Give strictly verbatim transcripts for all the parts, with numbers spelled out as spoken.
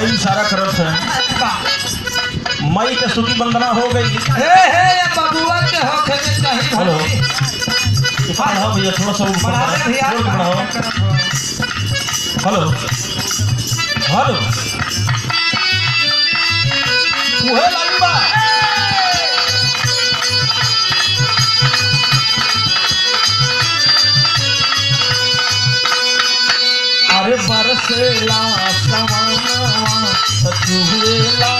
यही सारा करत है। मई के सुखी वंदना हो गई। हे हे ये बबुआ के होखे के कहीं हेलो बढ़ाओ भैया थोड़ा सा ऊपर बढ़ा दे भैया। बढ़ाओ। हेलो हेलो उहे लागी बा। अरे बरसेला सवनवा सचुएला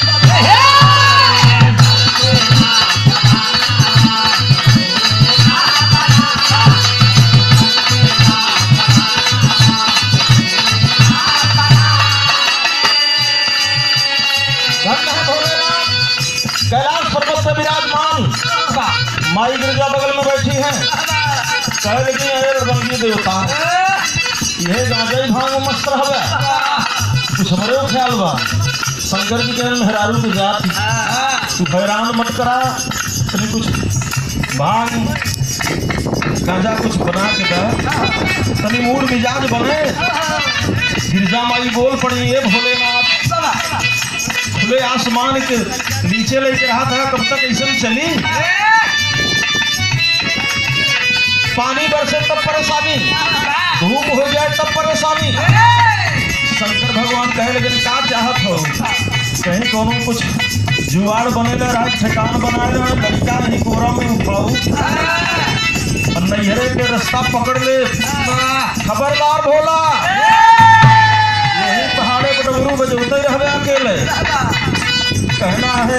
कैलाश पर्वत से विराजमान माई गिरजा बगल में बैठी हैं। कह लेकिन अरे रंगी देवता यह गांजा भांग में मस्त रहे कुछ हमरे ख्याल बा। शंकर जी के मेहरारू की जात तू हैरान मत करा तनी कुछ भांग गांजा कुछ बना के दा तनी मूड मिजाज बने। गिरजा माई बोल पड़ी ये भोलेनाथ खुले आसमान के नीचे लेके रहा था कब तक ऐसे चली। पानी बरसे तब परेशानी धूप हो जाए तब परेशानी। शंकर भगवान कहे लेकिन क्या चाहत हो कहीं कोनो कुछ जुआड़ बनेला रहा ठिकान बनाए रहा लड़का नहीं कोरा में उठाऊ और नैहरे के रास्ता पकड़ ले। खबरदार भोला यही पहाड़े पर डबरू बजोते रहे अकेले। कहना है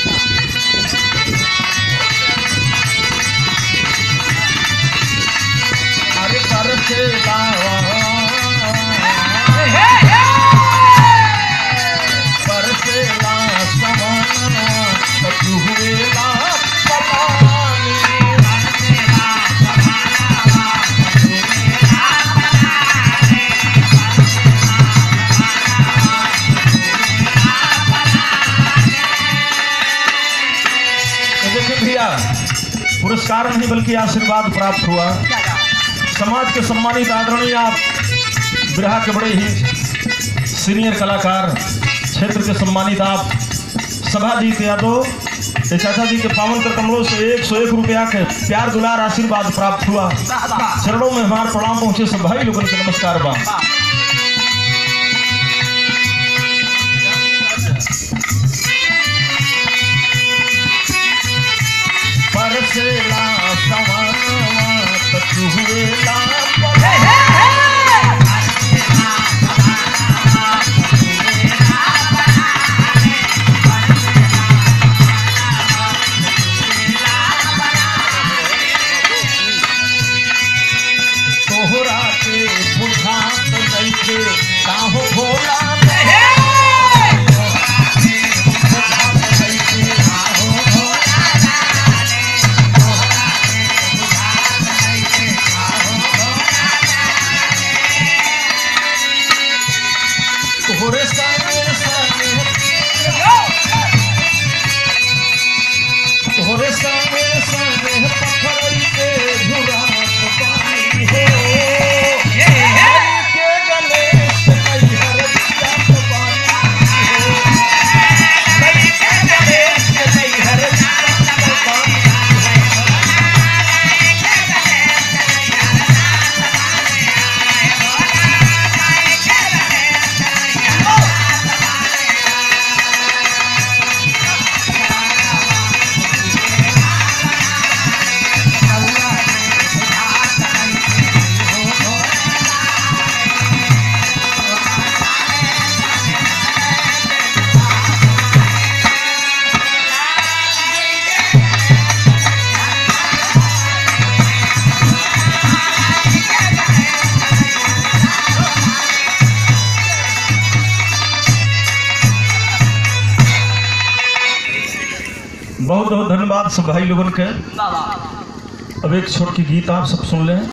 अरे बरसेला बरसेला सवनवा सचुएला पलानी। पुरस्कार नहीं बल्कि आशीर्वाद प्राप्त हुआ। समाज के सम्मानित आदरणीय आप बिरहा के बड़े ही सीनियर कलाकार क्षेत्र के सम्मानित आप सभाजीत यादव चाचा जी के पावन कर कमलों से एक सौ एक रुपया के प्यार दुलार आशीर्वाद प्राप्त हुआ। चरणों में हमारे प्रणाम पहुंचे सब भाई लोगों के नमस्कार बा। बरसेला सवनवा सचुएला तोहरा के बुझात नइखे काहो भोला तोहरे संगे संगे तोहरे संगे संगे पत्थरई के झुरात पानी हो के गणेश नैहर जात पानी हो के गणेश नैहर जात पानी बहुत बहुत धन्यवाद सब भाई लोगों के। अब एक छोटी गीत आप सब सुन लें।